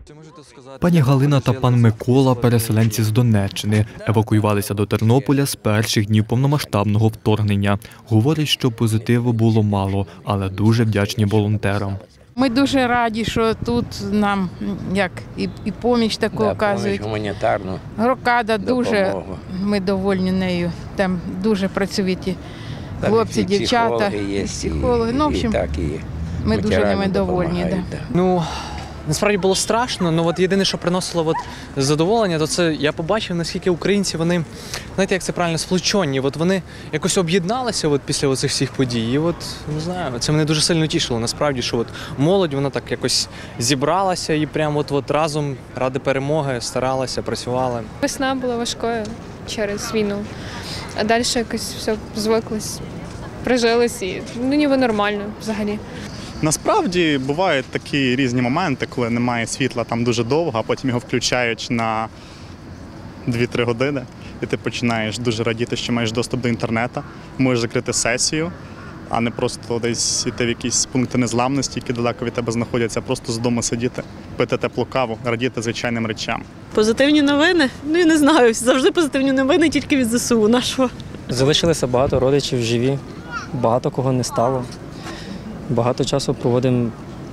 Пані Галина та пан Микола – переселенці з Донеччини. Евакуювалися до Тернополя з перших днів повномасштабного вторгнення. Говорять, що позитиву було мало, але дуже вдячні волонтерам. Ми дуже раді, що тут нам і поміч таку оказують. Гуманітарну Рокада дуже, допомогу. ми довольні нею. Там дуже працьовиті хлопці, Там і дівчата, психологи є, і психологи. Ну, в общем, ми дуже ними довольні. Да. Ну, насправді було страшно, але єдине, що приносило задоволення, то це я побачив, наскільки українці, вони, знаєте, як це правильно, сплочені. Вони якось об'єдналися після цих всіх подій. І не знаю, це мене дуже сильно тішило, насправді, що молодь, вона так якось зібралася і прямо разом ради перемоги старалася, працювала. Весна була важкою через війну, а далі якось все звиклось, прижилось і ніби нормально взагалі. Насправді бувають такі різні моменти, коли немає світла там дуже довго, а потім його включають на 2-3 години, і ти починаєш дуже радіти, що маєш доступ до інтернету, можеш закрити сесію, а не просто десь йти в якісь пункти незламності, які далеко від тебе знаходяться, а просто з дому сидіти, пити теплу каву, радіти звичайним речам. Позитивні новини? Ну, я не знаю, завжди позитивні новини тільки від ЗСУ нашого. Залишилося багато родичів живі, багато кого не стало. Багато часу проводимо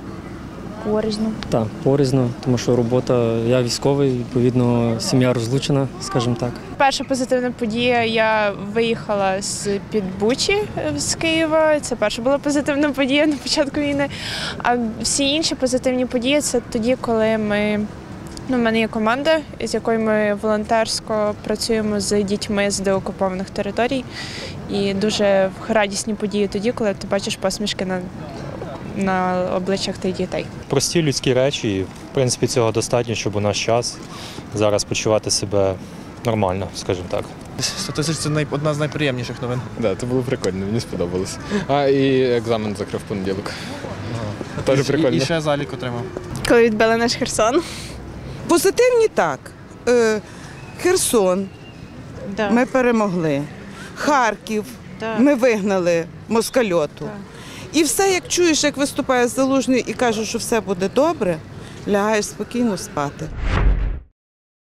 порізно, тому що робота, я військовий, відповідно, сім'я розлучена, скажімо так. Перша позитивна подія, я виїхала з-під Бучі з Києва, це перша була позитивна подія на початку війни, а всі інші позитивні події – це тоді, коли в мене є команда, з якою ми волонтерсько працюємо з дітьми з деокупованих територій. І дуже радісні події тоді, коли ти бачиш посмішки на обличчях тих дітей. Прості людські речі, і, в принципі, цього достатньо, щоб у наш час зараз почувати себе нормально, скажімо так. Це одна з найприємніших новин. Так, це було прикольно, мені сподобалось. І екзамен закрив в понеділок. Теж прикольно. І ще залік отримав. Коли відбили наш Херсон. Позитивні так. Херсон ми перемогли. Харків ми вигнали москальоту. І все, як чуєш, як виступає Залужний і каже, що все буде добре, лягаєш спокійно спати.